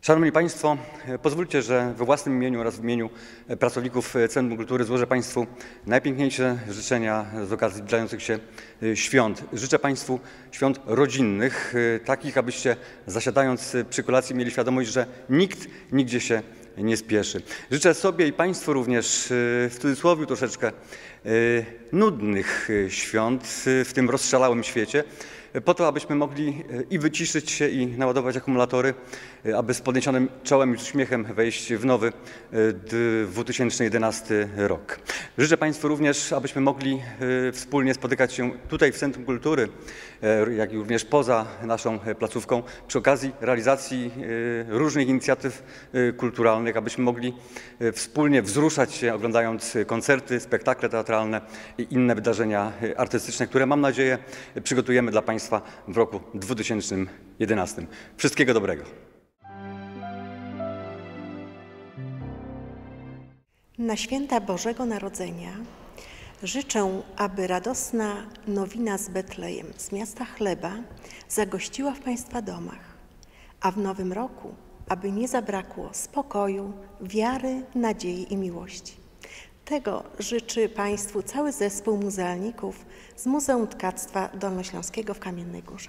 Szanowni Państwo, pozwólcie, że we własnym imieniu oraz w imieniu pracowników Centrum Kultury złożę Państwu najpiękniejsze życzenia z okazji zbliżających się świąt. Życzę Państwu świąt rodzinnych, takich, abyście zasiadając przy kolacji mieli świadomość, że nikt nigdzie się nie spieszy. Życzę sobie i Państwu również, w cudzysłowie troszeczkę, nudnych świąt w tym rozszalałym świecie, po to, abyśmy mogli i wyciszyć się, i naładować akumulatory, aby z podniesionym czołem i uśmiechem wejść w nowy 2011 rok. Życzę Państwu również, abyśmy mogli wspólnie spotykać się tutaj w Centrum Kultury, jak i również poza naszą placówką, przy okazji realizacji różnych inicjatyw kulturalnych, abyśmy mogli wspólnie wzruszać się, oglądając koncerty, spektakle teatralne i inne wydarzenia artystyczne, które, mam nadzieję, przygotujemy dla Państwa w roku 2011. Wszystkiego dobrego. Na święta Bożego Narodzenia życzę, aby radosna nowina z Betlejem, z miasta chleba, zagościła w Państwa domach, a w nowym roku, aby nie zabrakło spokoju, wiary, nadziei i miłości. Tego życzy Państwu cały zespół muzealników z Muzeum Tkactwa Dolnośląskiego w Kamiennej Górze.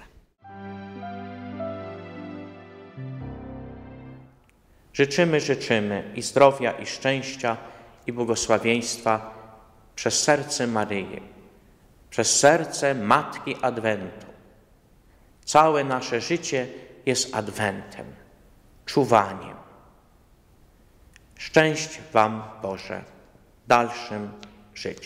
Życzymy i zdrowia, i szczęścia, i błogosławieństwa przez serce Maryi, przez serce Matki Adwentu. Całe nasze życie jest Adwentem, czuwaniem. Szczęść Wam, Boże, w dalszym życiu.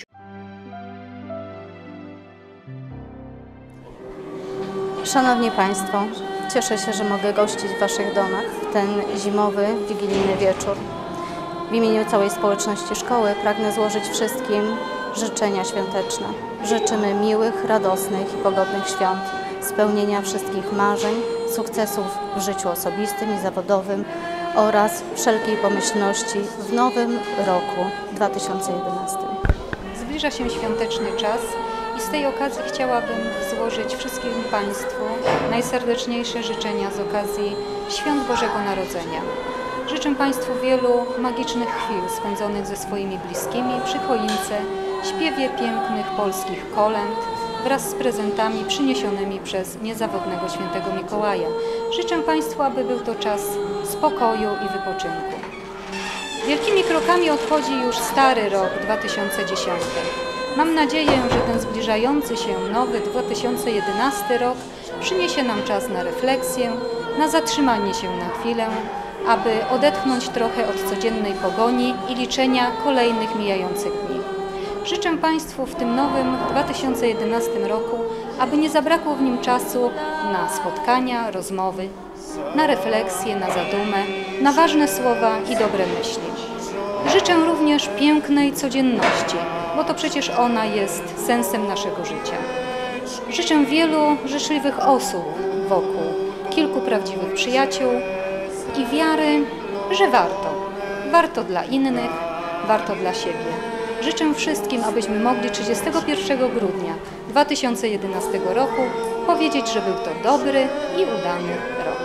Szanowni Państwo, cieszę się, że mogę gościć w Waszych domach w ten zimowy, wigilijny wieczór. W imieniu całej społeczności szkoły pragnę złożyć wszystkim życzenia świąteczne. Życzymy miłych, radosnych i pogodnych świąt, spełnienia wszystkich marzeń, sukcesów w życiu osobistym i zawodowym oraz wszelkiej pomyślności w nowym roku 2011. Zbliża się świąteczny czas i z tej okazji chciałabym złożyć wszystkim Państwu najserdeczniejsze życzenia z okazji Świąt Bożego Narodzenia. Życzę Państwu wielu magicznych chwil spędzonych ze swoimi bliskimi przy choince, śpiewie pięknych polskich kolęd wraz z prezentami przyniesionymi przez niezawodnego świętego Mikołaja. Życzę Państwu, aby był to czas spokoju i wypoczynku. Wielkimi krokami odchodzi już stary rok 2010. Mam nadzieję, że ten zbliżający się nowy 2011 rok przyniesie nam czas na refleksję, na zatrzymanie się na chwilę, aby odetchnąć trochę od codziennej pogoni i liczenia kolejnych mijających dni. Życzę Państwu w tym nowym 2011 roku, aby nie zabrakło w nim czasu na spotkania, rozmowy, na refleksję, na zadumę, na ważne słowa i dobre myśli. Życzę również pięknej codzienności, bo to przecież ona jest sensem naszego życia. Życzę wielu życzliwych osób wokół, kilku prawdziwych przyjaciół i wiary, że warto dla innych, warto dla siebie. Życzę wszystkim, abyśmy mogli 31 grudnia 2011 roku powiedzieć, że był to dobry i udany rok.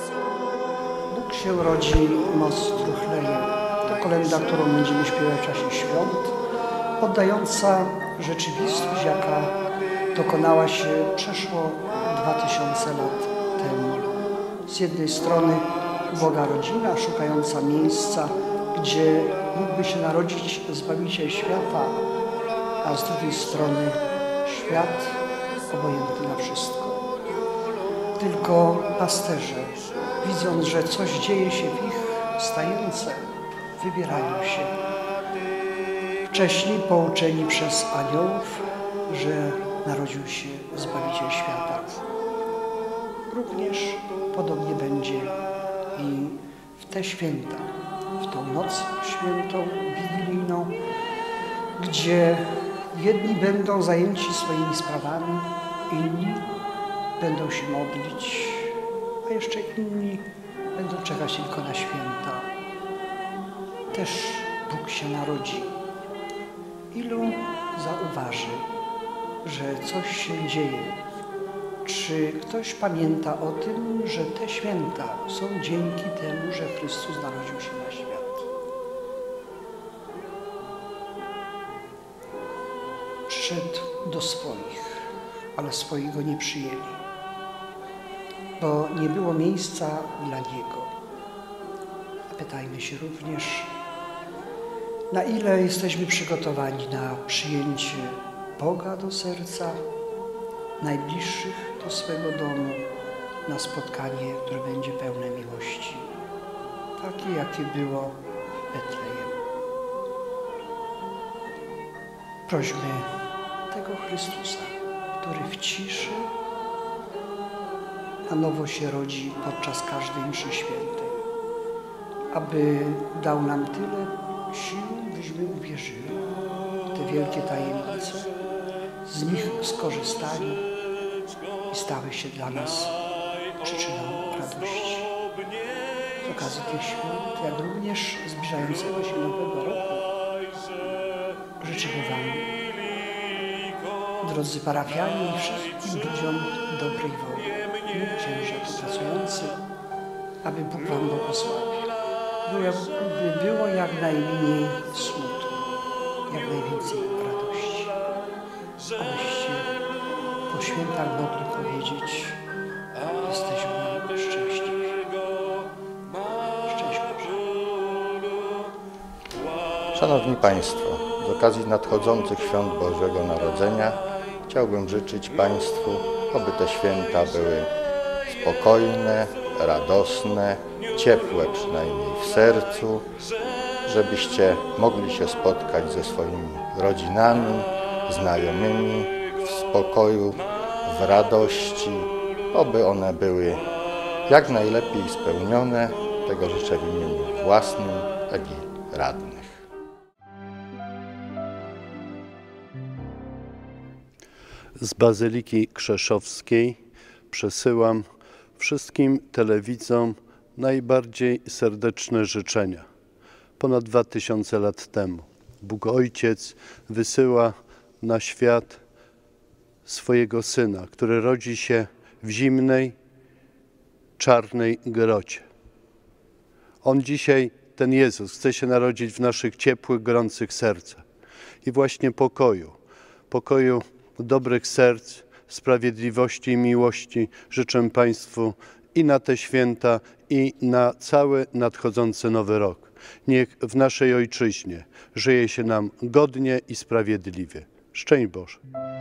Bóg się rodzi, moc truchleje. To kolęda, którą będziemy śpiewać w czasie świąt, oddająca rzeczywistość, jaka dokonała się przeszło 2000 lat temu. Z jednej strony uboga rodzina szukająca miejsca, gdzie mógłby się narodzić Zbawiciel świata, a z drugiej strony świat obojętny na wszystko. Tylko pasterze, widząc, że coś dzieje się w ich stajence, wybierają się. Wcześniej pouczeni przez aniołów, że narodził się Zbawiciel świata. Również podobnie będzie i w te święta, w tą noc świętą, wigilijną, gdzie jedni będą zajęci swoimi sprawami, inni będą się modlić, a jeszcze inni będą czekać tylko na święta. Też Bóg się narodzi. Ilu zauważy, że coś się dzieje Czy ktoś pamięta o tym, że te święta są dzięki temu, że Chrystus narodził się na świat? Przyszedł do swoich, ale swoi go nie przyjęli, bo nie było miejsca dla Niego. Pytajmy się również, na ile jesteśmy przygotowani na przyjęcie Boga do serca, najbliższych do swego domu, na spotkanie, które będzie pełne miłości, takie jakie było w Betlejem. Prośmy tego Chrystusa, który w ciszy na nowo się rodzi podczas każdej mszy świętej, aby dał nam tyle sił, byśmy uwierzyli w te wielkie tajemnice, z nich skorzystali i stały się dla nas przyczyną radości. Z okazji tych świąt, jak również zbliżającego się nowego roku, życzymy Wam, drodzy parafianie i wszystkim ludziom dobrej woli, my księża tu pracujący, aby Bóg Wam błogosławił. By było jak najmniej smutku, jak najwięcej radości. Abyście po świętach mogli powiedzieć: jesteśmy szczęśliwi. Szczęść Boże. Szanowni Państwo, z okazji nadchodzących świąt Bożego Narodzenia chciałbym życzyć Państwu, aby te święta były spokojne, radosne, ciepłe przynajmniej w sercu, żebyście mogli się spotkać ze swoimi rodzinami, znajomymi w spokoju, w radości, oby one były jak najlepiej spełnione. Tego życzę w imieniu własnym, jak i radnych. Z Bazyliki Krzeszowskiej przesyłam wszystkim telewidzom najbardziej serdeczne życzenia. Ponad 2000 lat temu Bóg Ojciec wysyła na świat swojego Syna, który rodzi się w zimnej, czarnej grocie. On dzisiaj, ten Jezus, chce się narodzić w naszych ciepłych, gorących sercach. I właśnie pokoju dobrych serc, sprawiedliwości i miłości życzę Państwu i na te święta, i na cały nadchodzący nowy rok. Niech w naszej Ojczyźnie żyje się nam godnie i sprawiedliwie. Szczęść Boże.